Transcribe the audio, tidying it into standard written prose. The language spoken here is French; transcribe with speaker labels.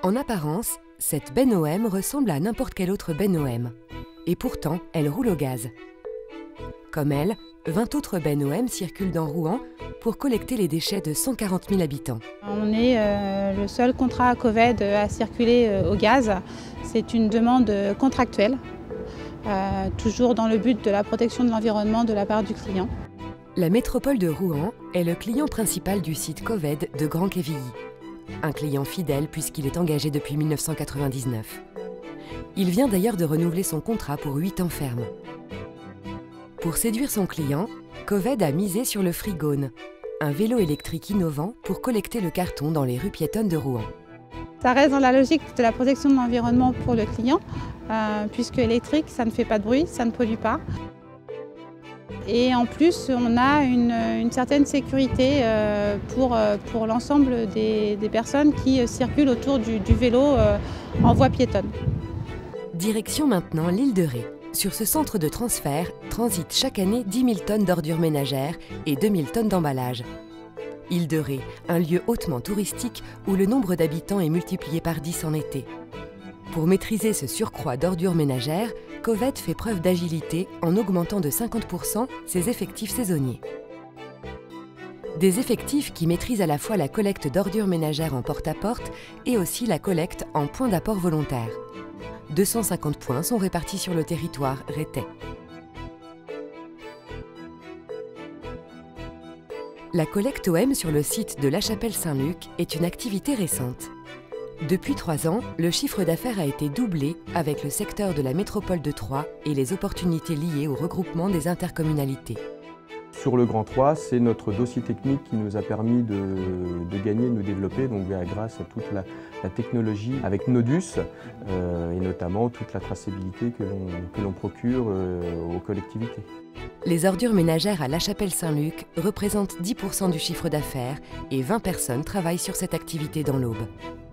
Speaker 1: En apparence, cette benne OM ressemble à n'importe quelle autre benne OM. Et pourtant, elle roule au gaz. Comme elle, 20 autres bennes OM circulent dans Rouen pour collecter les déchets de 140 000 habitants.
Speaker 2: On est le seul contrat Coved à circuler au gaz. C'est une demande contractuelle, toujours dans le but de la protection de l'environnement de la part du client.
Speaker 1: La métropole de Rouen est le client principal du site Coved de Grand-Quevilly. Un client fidèle puisqu'il est engagé depuis 1999. Il vient d'ailleurs de renouveler son contrat pour 8 ans ferme. Pour séduire son client, Coved a misé sur le Frigone, un vélo électrique innovant pour collecter le carton dans les rues piétonnes de Rouen.
Speaker 2: Ça reste dans la logique de la protection de l'environnement pour le client, puisque électrique, ça ne fait pas de bruit, ça ne pollue pas. Et en plus, on a une certaine sécurité pour l'ensemble des personnes qui circulent autour du vélo en voie piétonne.
Speaker 1: Direction maintenant l'île de Ré. Sur ce centre de transfert transitent chaque année 10 000 tonnes d'ordures ménagères et 2 000 tonnes d'emballage. Île de Ré, un lieu hautement touristique où le nombre d'habitants est multiplié par 10 en été. Pour maîtriser ce surcroît d'ordures ménagères, Coved fait preuve d'agilité en augmentant de 50% ses effectifs saisonniers. Des effectifs qui maîtrisent à la fois la collecte d'ordures ménagères en porte-à-porte et aussi la collecte en point d'apport volontaire. 250 points sont répartis sur le territoire rétais. La collecte OM sur le site de La Chapelle-Saint-Luc est une activité récente. Depuis 3 ans, le chiffre d'affaires a été doublé avec le secteur de la métropole de Troyes et les opportunités liées au regroupement des intercommunalités.
Speaker 3: Sur le Grand 3, c'est notre dossier technique qui nous a permis de gagner, de nous développer, donc grâce à toute la technologie avec Nodus et notamment toute la traçabilité que l'on procure aux collectivités.
Speaker 1: Les ordures ménagères à La Chapelle-Saint-Luc représentent 10% du chiffre d'affaires et 20 personnes travaillent sur cette activité dans l'Aube.